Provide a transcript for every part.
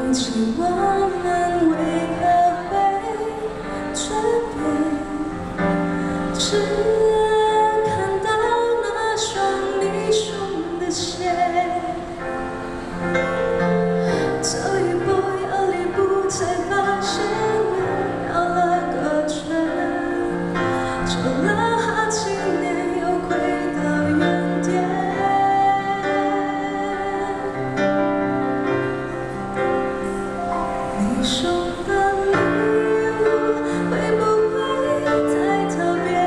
不起我们为何会诀别，只看到那双你送的鞋。走一步又一步，才发现又绕了个圈，走了好几年，又回到原点。你送的礼物会不会太特别？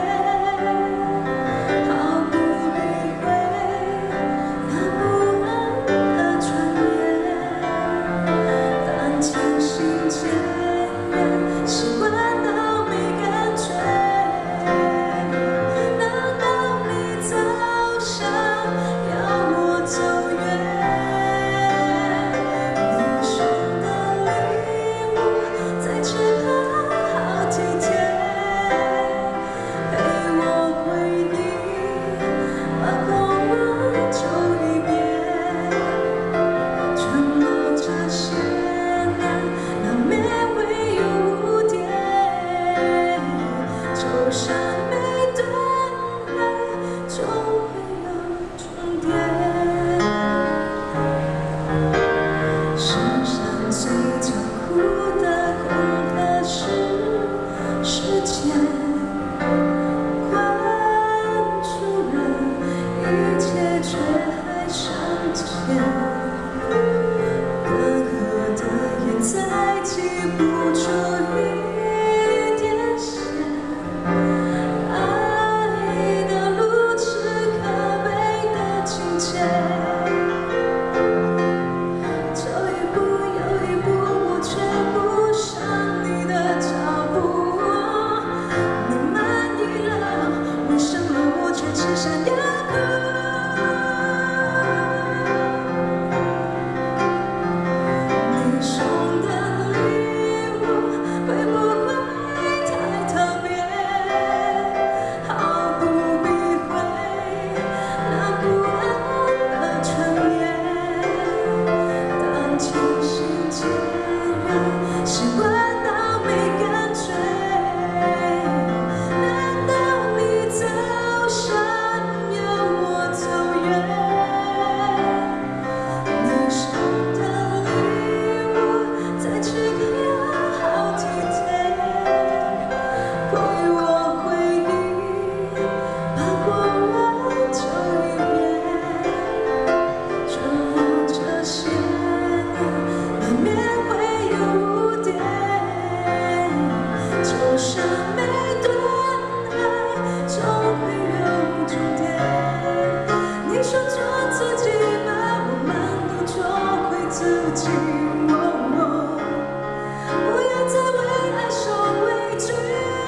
毫不理会那不安的转眼，但渐行渐远，习惯到没感觉。难道你早想要我走远？你送的礼物再却好体贴，陪我回忆，把过往走一遍。承诺这些年，难免会有污点，就像每段爱总会有终点。世上最残酷的恐怕是时间，关注了一切，却还相见。隔阂的眼再挤不出一点线，爱的路是可悲的情节。走一步又一步，我却不上你的脚步。你满意了，为什么我却只想要哭？你送的礼物会不会太特别？毫不避讳那不安的传言，当渐行渐远，习惯到没感觉。难道你早想要我走远？你送的礼物再去看好体贴，陪我回忆，把过往走一遍。承诺这些年，难免会有污点，就像每段爱总会有终点。你说做自己吧，我们都做回自己。不要再为爱受委屈。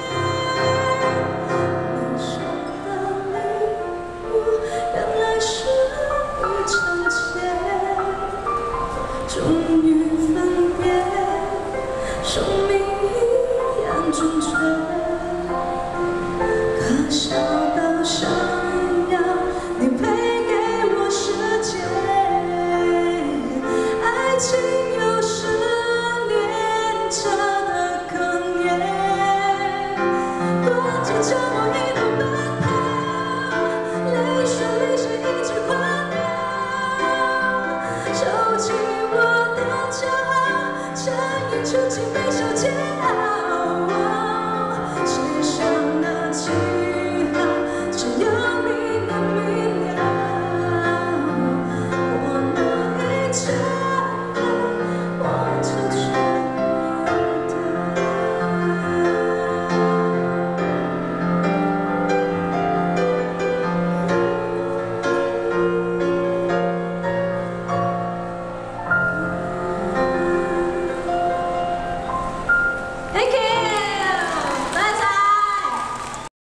你送的礼物原来是一场劫，终于分别，生命一样准确。可笑到想要你陪给我世界，爱情有时廉价的可怜，关键叫我一路奔跑，泪水一直狂流，收起我的骄傲，沉吟出情悲受煎熬，写下那记号，只有你能明了。我那一切我就全Thank you.